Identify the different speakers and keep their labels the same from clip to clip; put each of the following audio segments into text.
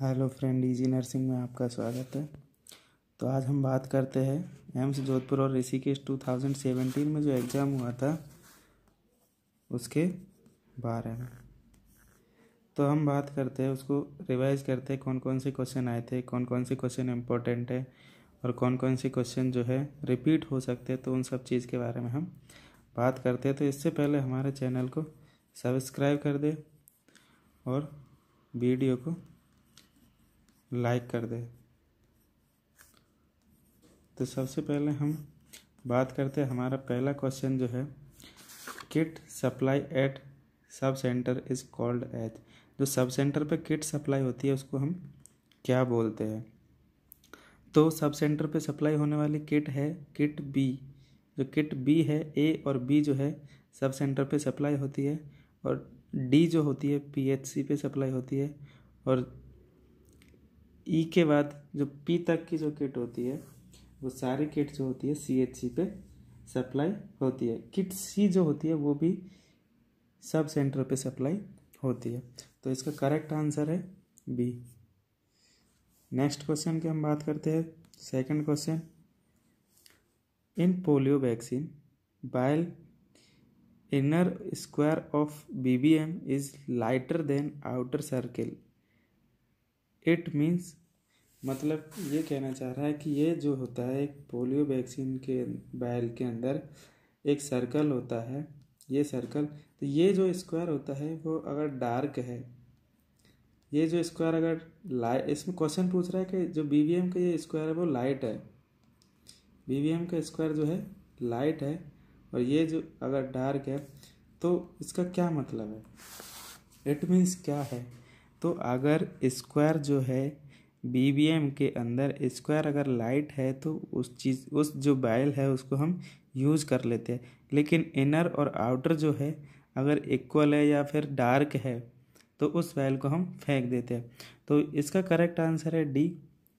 Speaker 1: Hello friend, easy nursing में आपका स्वागत है। तो आज हम बात करते हैं एम्स जोधपुर और ऋषिकेश 2017 में जो एग्ज़ाम हुआ था उसके बारे में। तो हम बात करते हैं, उसको रिवाइज करते हैं, कौन कौन से क्वेश्चन आए थे, कौन कौन से क्वेश्चन इम्पोर्टेंट है और कौन कौन से क्वेश्चन जो है रिपीट हो सकते हैं। तो उन सब चीज़ के बारे में हम बात करते हैं। तो इससे पहले हमारे चैनल को सब्सक्राइब कर दे और वीडियो को लाइक कर दे। तो सबसे पहले हम बात करते हैं, हमारा पहला क्वेश्चन जो है, kit supply at sub centre is called as. जो सब सेंटर पे किट सप्लाई होती है उसको हम क्या बोलते हैं? तो सब सेंटर पे सप्लाई होने वाली किट है किट बी। जो किट बी है, ए और बी जो है सब सेंटर पे सप्लाई होती है, और डी जो होती है पीएचसी पे सप्लाई होती है, और ई के बाद जो पी तक की जो किट होती है वो सारी किट जो होती है सीएचसी पे सप्लाई होती है। किट सी जो होती है वो भी सब सेंटर पे सप्लाई होती है। तो इसका करेक्ट आंसर है बी। नेक्स्ट क्वेश्चन की हम बात करते हैं, second question. In polio vaccine while inner square of BBM is lighter than outer circle, it means, मतलब ये कहना चाह रहा है कि ये जो होता है एक पोलियो वैक्सीन के वायल के अंदर एक सर्कल होता है, ये सर्कल, तो ये जो स्क्वायर होता है वो अगर डार्क है, ये जो स्क्वायर अगर लाइट, इसमें क्वेश्चन पूछ रहा है कि जो बीबीएम का ये स्क्वायर है वो लाइट है, बीबीएम का स्क्वायर जो है लाइट है, और ये जो अगर डार्क है, तो इसका क्या मतलब है? इट मीन्स क्या है? तो अगर स्क्वायर जो है बीबीएम के अंदर स्क्वायर अगर लाइट है तो उस जो वायल है उसको हम यूज़ कर लेते हैं, लेकिन इनर और आउटर जो है अगर इक्वल है या फिर डार्क है तो उस वायल को हम फेंक देते हैं। तो इसका करेक्ट आंसर है डी।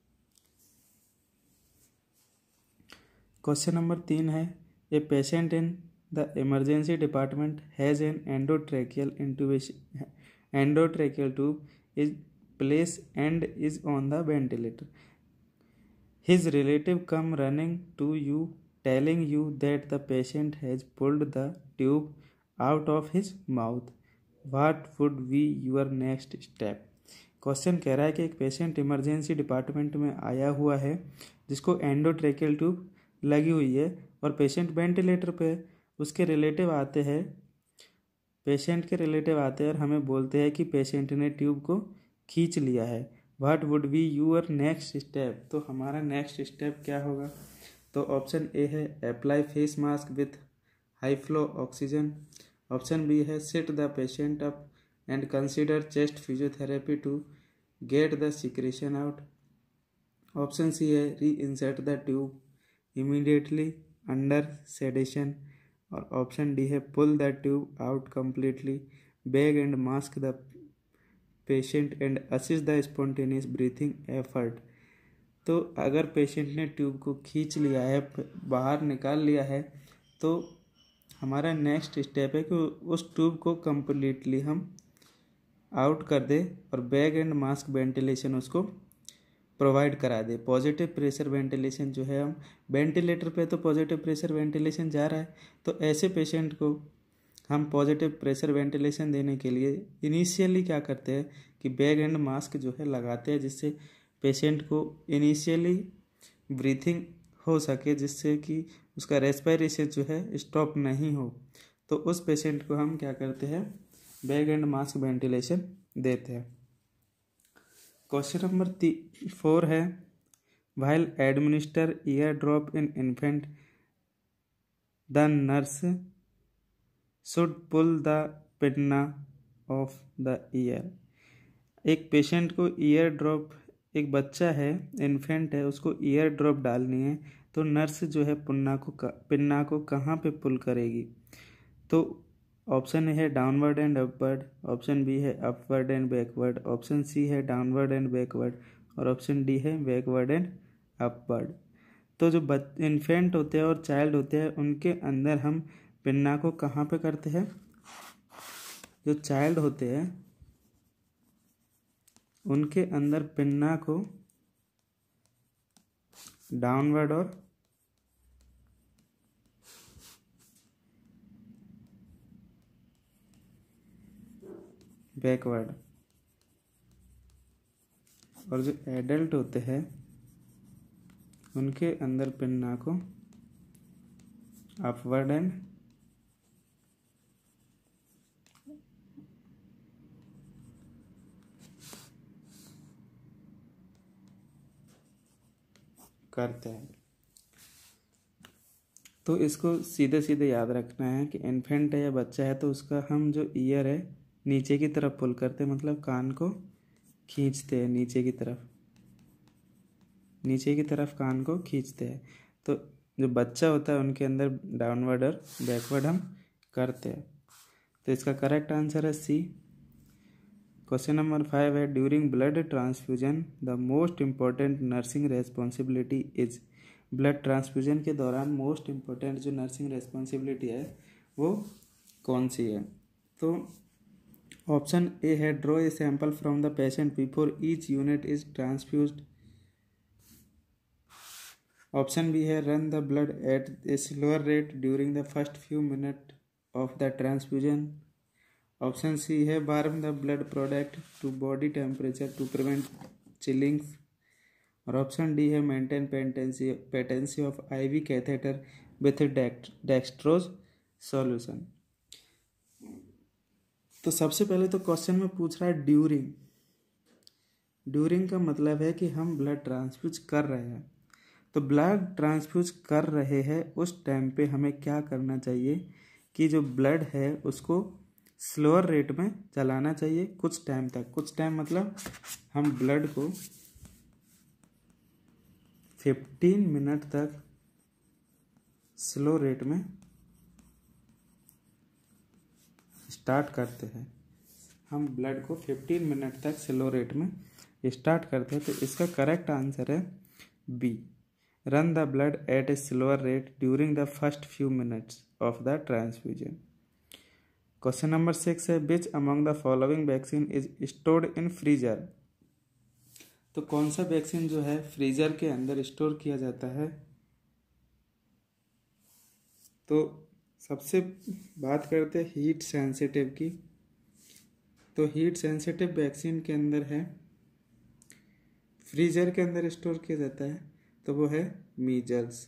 Speaker 1: क्वेश्चन नंबर 3 है, a patient in the emergency department has an endotracheal tube is placed and is on the ventilator. His relative come running to you telling you that the patient has pulled the tube out of his mouth. What would be your next step? Question कह रहा है कि एक patient emergency department में आया हुआ है जिसको एंडोट्रेकियल ट्यूब लगी हुई है और पेशेंट वेंटिलेटर पे, उसके रिलेटिव आते हैं, पेशेंट के रिलेटिव आते हैं और हमें बोलते हैं कि पेशेंट ने ट्यूब को खींच लिया है। What would be your next step? तो हमारा नेक्स्ट स्टेप क्या होगा? तो ऑप्शन ए है apply face mask with high flow oxygen, option B है sit the patient up and consider chest physiotherapy to get the secretion out, option C है reinsert the tube immediately under sedation, और option D है pull the tube out completely, bag and mask the patient and assist the spontaneous breathing effort. तो अगर patient ने tube को खींच लिया है, बाहर निकाल लिया है, तो हमारा नेक्स्ट स्टेप है कि उस ट्यूब को कम्प्लीटली हम आउट कर दे और बैग एंड मास्क वेंटिलेशन उसको प्रोवाइड करा दे। पॉजिटिव प्रेशर वेंटिलेशन जो है, हम वेंटिलेटर पे तो पॉजिटिव प्रेशर वेंटिलेशन जा रहा है, तो ऐसे पेशेंट को हम पॉजिटिव प्रेशर वेंटिलेशन देने के लिए इनिशियली क्या करते हैं कि बैग एंड मास्क जो है लगाते हैं, जिससे पेशेंट को इनिशियली ब्रीथिंग हो सके, जिससे कि उसका रेस्पिरेशन जो है स्टॉप नहीं हो। तो उस पेशेंट को हम क्या करते हैं, बैग एंड मास्क वेंटिलेशन देते हैं। क्वेश्चन नंबर 4 है, while administer ear drop in infant the nurse should pull the pinna of the ear. एक पेशेंट को ईयर ड्रॉप, एक बच्चा है, इन्फेंट है, उसको ईयर ड्रॉप डालनी है, तो नर्स जो है पिन्ना को कहाँ पे पुल करेगी? तो ऑप्शन ए है downward and upward, option B है upward and backward, option C है डाउनवर्ड एंड बैकवर्ड, और ऑप्शन डी है बैकवर्ड एंड अपवर्ड। तो जो इन्फेंट होते हैं और चाइल्ड होते हैं उनके अंदर हम पिन्ना को कहाँ पे करते हैं? जो चाइल्ड होते हैं उनके अंदर पिन्ना को डाउनवर्ड और बैकवर्ड, और जो एडल्ट होते हैं उनके अंदर पिन्ना को अपवर्ड एंड करते हैं। तो इसको सीधे सीधे याद रखना है कि इन्फेंट है या बच्चा है तो उसका हम जो ईयर है नीचे की तरफ पुल करते हैं, मतलब कान को खींचते हैं नीचे की तरफ कान को खींचते हैं। तो जो बच्चा होता है उनके अंदर डाउनवर्ड और बैकवर्ड हम करते हैं। तो इसका करेक्ट आंसर है सी। क्वेश्चन नंबर 5 है during blood transfusion the most important nursing responsibility is. Blood transfusion के दौरान मोस्ट इम्पोर्टेंट जो नर्सिंग रेस्पॉन्सिबिलिटी है वो कौन सी है? तो ऑप्शन ए है draw a sample from the patient before each unit is transfused. Option B है run the blood at a slower rate during the first few minute of the transfusion. Option C है warm the blood product to body temperature to prevent chillings. और option D है maintain patency of IV catheter with dextrose solution. तो सबसे पहले तो question में पूछ रहा है ड्यूरिंग। ड्यूरिंग का मतलब है कि हम ब्लड ट्रांसफ्यूज कर रहे हैं। तो ब्लड ट्रांसफ्यूज कर रहे हैं उस टाइम पे हमें क्या करना चाहिए कि जो ब्लड है उसको स्लोअर रेट में चलाना चाहिए कुछ टाइम तक। कुछ टाइम मतलब हम ब्लड को 15 मिनट तक स्लो रेट में स्टार्ट करते हैं। हम ब्लड को 15 मिनट तक स्लो रेट में स्टार्ट करते हैं। तो इसका करेक्ट आंसर है B, run the blood at a slower rate during the first few minutes of the transfusion. Question number 6 है which among the following vaccine is stored in freezer. तो कौन सा वैक्सीन जो है फ्रीजर के अंदर store किया जाता है? तो सबसे बात करते हैं हीट सेंसिटिव की। तो हीट सेंसिटिव वैक्सीन के अंदर है फ्रीजर के अंदर स्टोर किया जाता है तो वो है मीजल्स।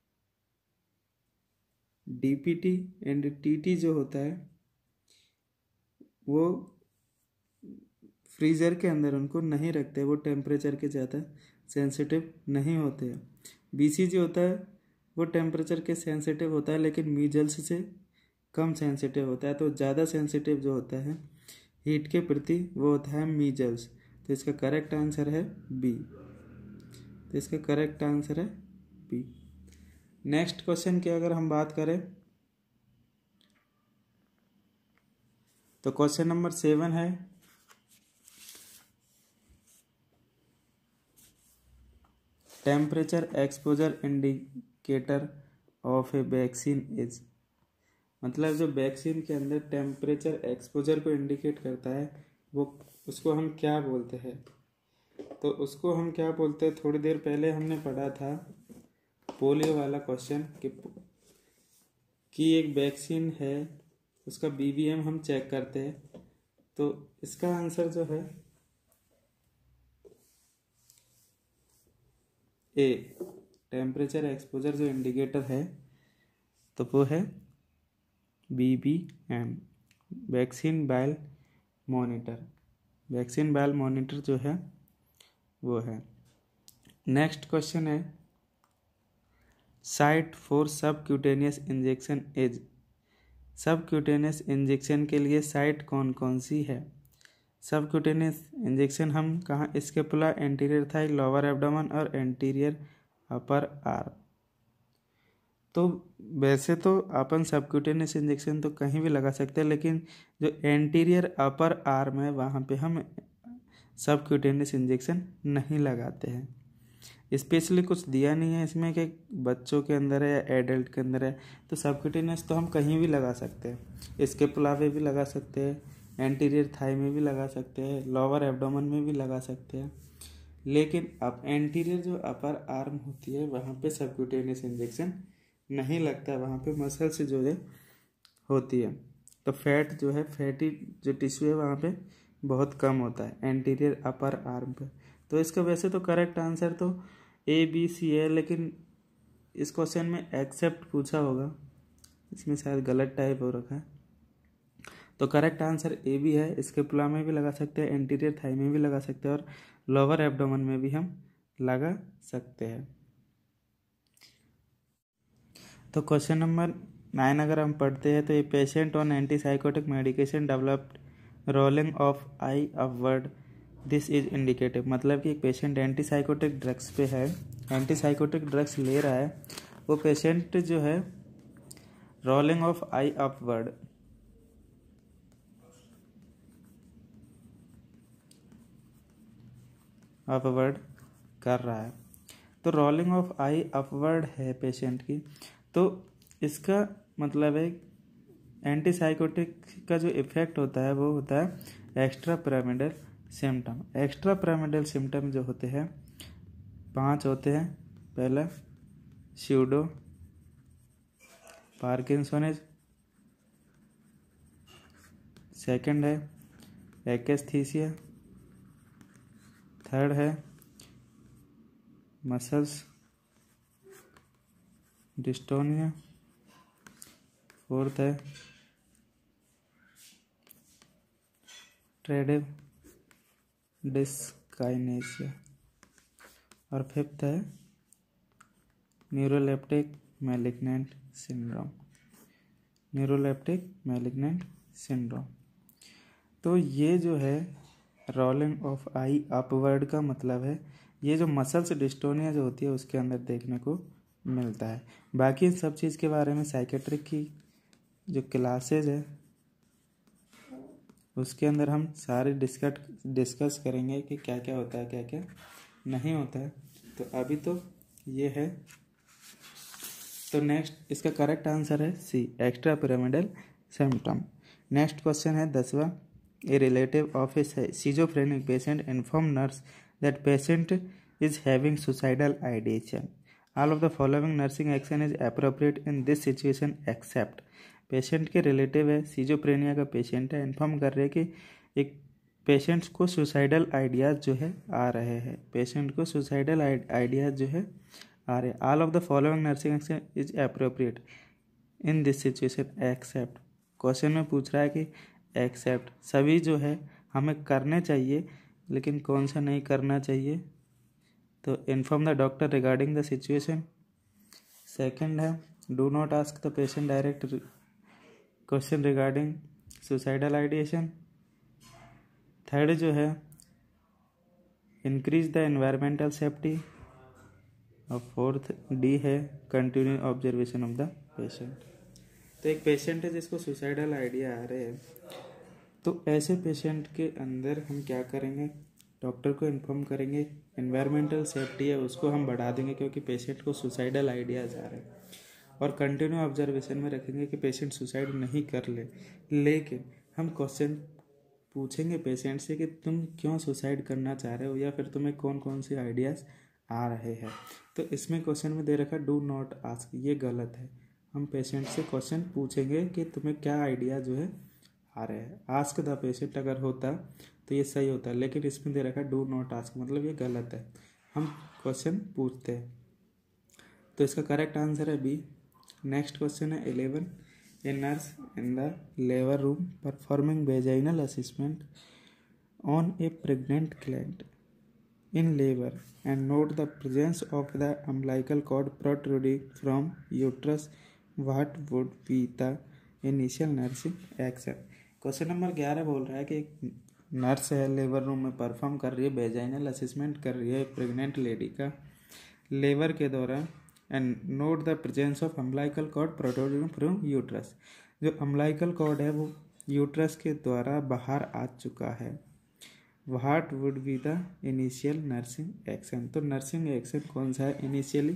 Speaker 1: डीपीटी एंड टीटी जो होता है वो फ्रीजर के अंदर उनको नहीं रखते, वो टेम्परेचर के ज़्यादा सेंसिटिव नहीं होते हैं। बीसीजी होता है वो टेम्परेचर के सेंसिटिव होता है लेकिन मीजल्स से कम सेंसिटिव होता है। तो ज़्यादा सेंसिटिव जो होता है हीट के प्रति वो होता है मीजल्स। तो इसका करेक्ट आंसर है बी। तो इसका करेक्ट आंसर है बी। नेक्स्ट क्वेश्चन की अगर हम बात करें तो क्वेश्चन नंबर 7 है temperature exposure indicator of a vaccine is. मतलब जो वैक्सीन के अंदर टेम्परेचर एक्सपोजर को इंडिकेट करता है वो उसको हम क्या बोलते हैं? तो उसको हम क्या बोलते हैं, थोड़ी देर पहले हमने पढ़ा था पोलियो वाला क्वेश्चन कि एक वैक्सीन है उसका बीवीएम हम चेक करते हैं। तो इसका आंसर जो है ए, टेम्परेचर एक्सपोजर जो इंडिकेटर है तो वो है BBM, vaccine vial monitor. Vaccine vial monitor जो है वो है। नेक्स्ट क्वेश्चन है site for subcutaneous injection is. Subcutaneous injection के लिए साइट कौन कौन सी है? सबक्यूटेनियस इंजेक्शन हम कहाँ, scapula, anterior thigh, lower abdomen और एंटीरियर अपर आर्म। तो वैसे तो अपन सबक्यूटेनियस इंजेक्शन तो कहीं भी लगा सकते हैं लेकिन जो एंटीरियर अपर आर्म है वहाँ पे हम सबक्यूटेनियस इंजेक्शन नहीं लगाते हैं। स्पेशली कुछ दिया नहीं है इसमें कि बच्चों के अंदर है या एडल्ट के अंदर है। तो सबक्यूटेनियस तो हम कहीं भी लगा सकते हैं, स्कैपुला पे भी लगा सकते हैं, एंटीरियर थाई में भी लगा सकते हैं, लोअर एब्डोमेन में भी लगा सकते हैं। लेकिन अब एंटीरियर जो अपर आर्म होती है वहाँ पे सबक्यूटेनियस इंजेक्शन नहीं लगता है, वहाँ पे मसल से जो है होती है। तो फैट जो है, फैटी जो टिश्यू है वहाँ पे बहुत कम होता है एंटीरियर अपर आर्म पे। तो इसका वैसे तो करेक्ट आंसर तो ABC है, लेकिन इस क्वेश्चन में एक्सेप्ट पूछा होगा, इसमें शायद गलत टाइप हो रखा है। तो करेक्ट आंसर AB है। स्कैपुला में भी लगा सकते हैं, एंटीरियर थाई में भी लगा सकते हैं और लोअर एब्डोमेन में भी हम लगा सकते हैं। तो क्वेश्चन नंबर 9 अगर हम पढ़ते हैं तो ये patient on antipsychotic medication developed rolling of eye upward, this is indicative. मतलब कि एक पेशेंट एंटीसाइकोटिक ड्रग्स पे है, एंटीसाइकोटिक ड्रग्स ले रहा है, वो पेशेंट जो है रोलिंग ऑफ आई अपवर्ड कर रहा है। तो रोलिंग ऑफ आई अपवर्ड है पेशेंट की, तो इसका मतलब है एंटीसाइकोटिक का जो इफेक्ट होता है वो होता है extrapyramidal symptom. Extrapyramidal symptom जो होते हैं 5 होते हैं। पहला स्यूडो पार्किंसोनिज, सेकंड है एक्स्थीसिया, थर्ड है मसल्स डिस्टोनिया, फोर्थ है ट्रेडिव डिस्काइनेसिया और फिफ्थ है neuroleptic malignant syndrome. Neuroleptic malignant syndrome. तो ये जो है रोलिंग ऑफ आई अपवर्ड का मतलब है ये जो मसल्स डिस्टोनिया जो होती है उसके अंदर देखने को मिलता है। बाकी इन सब चीज़ के बारे में साइकेट्रिक की जो क्लासेज है उसके अंदर हम सारे डिस्कस करेंगे कि क्या क्या होता है क्या क्या नहीं होता है। तो अभी तो ये है। तो नेक्स्ट इसका करेक्ट आंसर है C, extrapyramidal symptom. Next question है 10वां। A relative of a schizophrenic patient informed nurse that patient is having suicidal ideation. All of the following nursing action is appropriate in this situation except। Patient के relative है, schizophrenia का patient है, inform कर रहे हैं कि एक patients को सुसाइडल आइडियाज़ जो है आ रहे हैं, पेशेंट को सुसाइडल आइडियाज़ जो है आ रहे हैं। All of the following nursing action is appropriate in this situation except. Question में पूछ रहा है कि एक्सेप्ट सभी जो है हमें करने चाहिए, लेकिन कौन सा नहीं करना चाहिए। तो inform the doctor regarding the situation. Second है do not ask the patient direct question regarding suicidal ideation. Third जो है इंक्रीज द एनवायरमेंटल सेफ्टी। और फोर्थ D है continue observation of the patient. तो एक पेशेंट है जिसको सुसाइडल आइडिया आ रहे हैं, तो ऐसे पेशेंट के अंदर हम क्या करेंगे, डॉक्टर को इन्फॉर्म करेंगे, एनवायरमेंटल सेफ्टी है उसको हम बढ़ा देंगे क्योंकि पेशेंट को सुसाइडल आइडियाज़ आ रहे हैं, और कंटिन्यू ऑब्जर्वेशन में रखेंगे कि पेशेंट सुसाइड नहीं कर ले। लेकिन हम क्वेश्चन पूछेंगे पेशेंट से कि तुम क्यों सुसाइड करना चाह रहे हो या फिर तुम्हें कौन कौन से आइडियाज़ आ रहे हैं। तो इसमें क्वेश्चन में दे रखा डू नॉट आस्क, ये गलत है। हम पेशेंट से क्वेश्चन पूछेंगे कि तुम्हें क्या आइडिया जो है आ रहे हैं। आस्क द पेशेंट अगर होता तो ये सही होता, लेकिन इसमें दे रखा डू नॉट आस्क, मतलब ये गलत है। हम क्वेश्चन पूछते हैं। तो इसका करेक्ट आंसर है B। नेक्स्ट क्वेश्चन है 11। A nurse in the labour room performing vaginal assessment on a pregnant client in labor and note the presence of the umbilical cord protruding from uterus, what would be the initial nursing action। Question number 11 बोल रहा है कि एक nurse है labour room में perform कर रही है, वेजाइनल असेसमेंट कर रही है प्रेग्नेंट लेडी का लेबर के दौरान, and note the presence of umbilical cord protruding from uterus. जो अम्बिलिकल कॉर्ड है वो यूट्रस के द्वारा बाहर आ चुका है। What would be the initial nursing action. तो नर्सिंग एक्शन कौन सा है इनिशियली,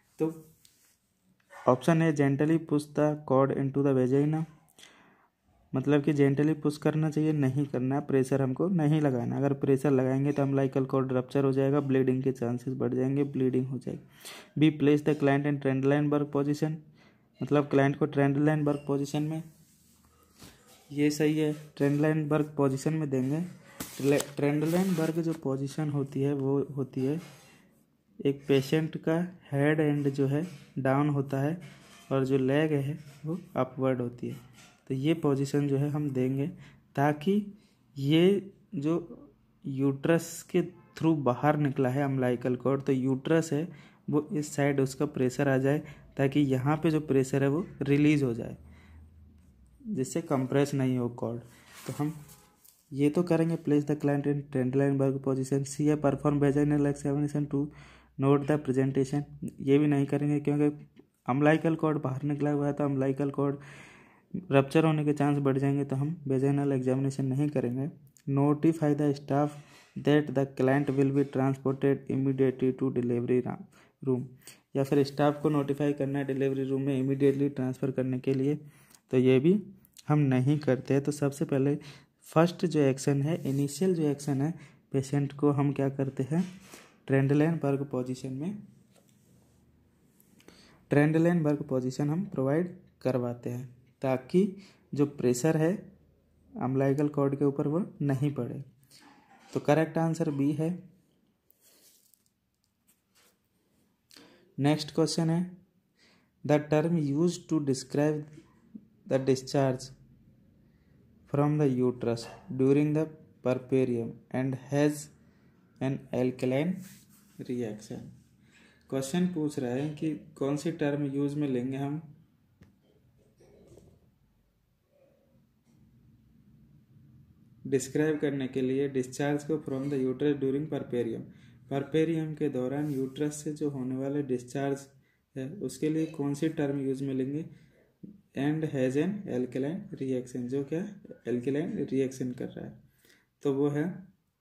Speaker 1: तो ऑप्शन है gently push the cord into the vagina, मतलब कि जेंटली पुश करना चाहिए, नहीं करना है, प्रेशर हमको नहीं लगाना। अगर प्रेशर लगाएंगे तो अम्बिलिकल कॉर्ड रप्चर हो जाएगा, ब्लीडिंग के चांसेस बढ़ जाएंगे, ब्लीडिंग हो जाएगी। B, place the client in Trendelenburg position, मतलब क्लाइंट को ट्रेंडलाइनबर्ग पोजीशन में, ये सही है, ट्रेंडलाइनबर्ग पोजीशन में देंगे। ट्रेंडलाइनबर्ग जो पोजीशन होती है वो होती है एक पेशेंट का हेड एंड जो है डाउन होता है और जो लेग है वो अपवर्ड होती है। तो ये पोजीशन जो है हम देंगे ताकि ये जो यूट्रस के थ्रू बाहर निकला है अम्बिलिकल कॉर्ड, तो यूट्रस है वो इस साइड उसका प्रेशर आ जाए ताकि यहाँ पे जो प्रेशर है वो रिलीज हो जाए, जिससे कंप्रेस नहीं हो कॉर्ड। तो हम ये तो करेंगे, place the client in Trendelenburg position. C है, perform vaginal examination to note the presentation, ये भी नहीं करेंगे क्योंकि अम्बिलिकल कॉर्ड बाहर निकला हुआ है, तो अम्बिलिकल कॉर्ड रप्चर होने के चांस बढ़ जाएंगे, तो हम वेजाइनल एग्जामिनेशन नहीं करेंगे। Notify the staff that the client will be transported immediately to delivery room, या फिर स्टाफ को नोटिफाई करना है डिलीवरी रूम में इमीडिएटली ट्रांसफ़र करने के लिए, तो ये भी हम नहीं करते हैं। तो सबसे पहले फर्स्ट जो एक्शन है, इनिशियल जो एक्शन है, पेशेंट को हम क्या करते हैं, ट्रेंडलाइनबर्ग पोजीशन हम प्रोवाइड करवाते हैं ताकि जो प्रेशर है अम्बिलिकल कॉर्ड के ऊपर वो नहीं पड़े। तो करेक्ट आंसर बी है। नेक्स्ट क्वेश्चन है, the term used to describe the discharge from the uterus during the puerperium and has an alkaline reaction. क्वेश्चन पूछ रहा है कि कौन सी टर्म यूज में लेंगे हम डिस्क्राइब करने के लिए डिस्चार्ज को from the uterus during puerperium. Puerperium के दौरान यूट्रस से जो होने वाले डिस्चार्ज है उसके लिए कौन सी टर्म यूज में लेंगे, and has an alkaline reaction, जो क्या एल्कलाइन रिएक्शन कर रहा है, तो वो है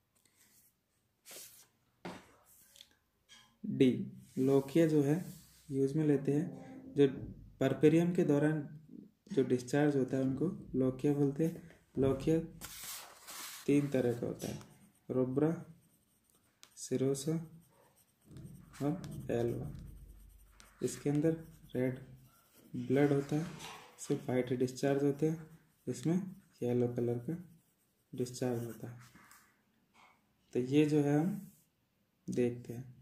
Speaker 1: डी, लोकिया जो है यूज में लेते हैं। जो परपेरियम के दौरान जो डिस्चार्ज होता है उनको लोकिया बोलते हैं। लोकिया 3 तरह का होता है, रोब्रा, सिरोसा और एल्वा। इसके अंदर रेड ब्लड होता है, इससे वाइट डिस्चार्ज होते हैं, इसमें येलो कलर का डिस्चार्ज होता है। तो ये जो है हम देखते हैं।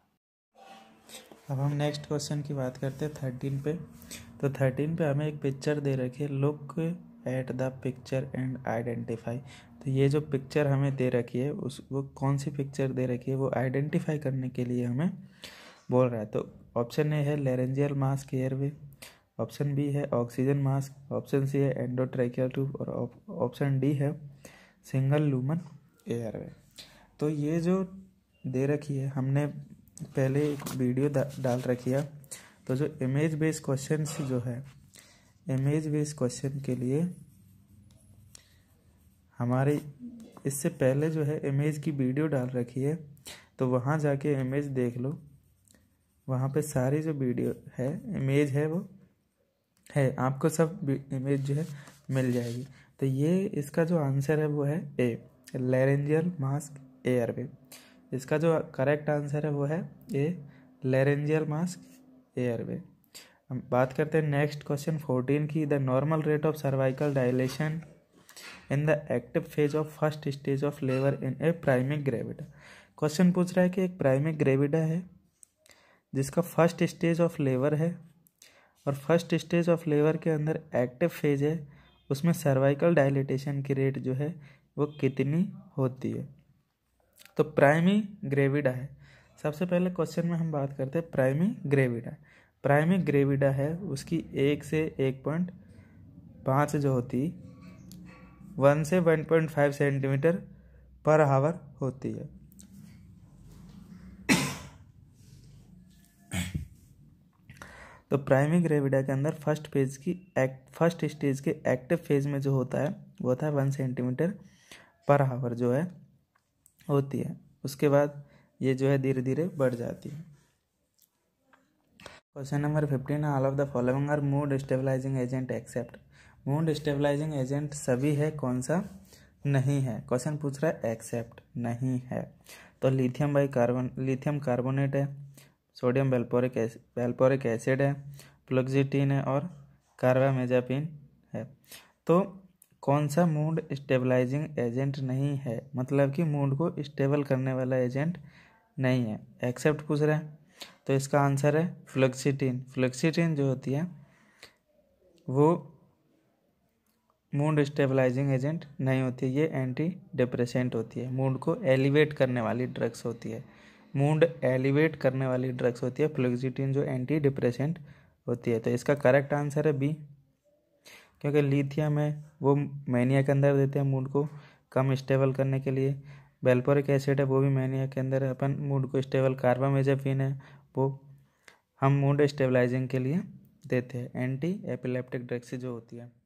Speaker 1: अब हम नेक्स्ट क्वेश्चन की बात करते हैं 13 पे। तो 13 पे हमें एक पिक्चर दे रखी है, look at the picture and identify. तो ये जो पिक्चर हमें दे रखी है वो कौन सी पिक्चर दे रखी है वो आइडेंटिफाई करने के लिए हमें बोल रहा है। तो ऑप्शन ए है laryngeal mask airway, option B है ऑक्सीजन मास्क, ऑप्शन सी है एंडोट्रैकियल ट्यूब और ऑप्शन डी है सिंगल लूमन एयरवे। तो ये जो दे रखी है हमने पहले एक वीडियो डाल रखी है। तो जो इमेज बेस्ड क्वेश्चन जो है, इमेज बेस्ड क्वेश्चन के लिए हमारे इससे पहले जो है इमेज की वीडियो डाल रखी है, तो वहाँ जाके इमेज देख लो, वहाँ पे सारी जो वीडियो है इमेज है वो है, आपको सब इमेज जो है मिल जाएगी। तो ये इसका जो आंसर है वो है ए, लेरेंजियल मास्क एयरवे। इसका जो करेक्ट आंसर है वो है ए, लेरेंजियल मास्क एयरवे। हम बात करते हैं नेक्स्ट क्वेश्चन 14 की। The normal rate of cervical dilation in the active phase of first stage of labour in a primigravida. Question पूछ रहा है कि एक प्राइमिक ग्रेविडा है जिसका फर्स्ट स्टेज ऑफ लेबर है और फर्स्ट स्टेज ऑफ लेबर के अंदर एक्टिव फेज है, उसमें सर्वाइकल डायलिटेशन की रेट जो है वो कितनी होती है। तो प्राइमी ग्रेविडा है। सबसे पहले क्वेश्चन में हम बात करते हैं प्राइमी ग्रेविडा। प्राइमी ग्रेविडा है उसकी 1 से 1.5 जो होती 1 से 1.5 सेंटीमीटर पर आवर होती है। तो प्राइमी ग्रेविडा के अंदर फर्स्ट स्टेज के एक्टिव फेज में जो होता है वो होता है 1 सेंटीमीटर पर आवर जो है होती है। उसके बाद ये जो है धीरे धीरे बढ़ जाती है। Question number 15, all of the following are mood stabilising agent except. Mood stabilising agent सभी है, कौन सा नहीं है? क्वेश्चन पूछ रहा है एक्सेप्ट, नहीं है। तो लिथियम कार्बोनेट है, सोडियम वेल्पोरिक एसिड है, फ्लुक्सिटीन है और कार्बामेजापिन है। तो कौन सा मूड स्टेबलाइजिंग एजेंट नहीं है, मतलब कि मूड को स्टेबल करने वाला एजेंट नहीं है। एक्सेप्ट पूछ रहा है, तो इसका आंसर है फ्लुक्सिटीन जो होती है वो मूड स्टेबलाइजिंग एजेंट नहीं होती है, ये एंटी डिप्रेसेंट होती है। मूड को एलिवेट करने वाली ड्रग्स होती है, मूड एलिवेट करने वाली ड्रग्स होती है फ्लुक्सिटीन, जो एंटी डिप्रेसेंट होती है। तो इसका करेक्ट आंसर है बी, क्योंकि लिथियम है वो मैनिया के अंदर देते हैं मूड को कम स्टेबल करने के लिए, वेल्पोरिक एसिड है वो भी मैनिया के अंदर अपन मूड को स्टेबल, कार्बामेजापिन है वो हम मूड स्टेबलाइजिंग के लिए देते हैं, एंटी एपिलेप्टिक ड्रग्स जो होती है।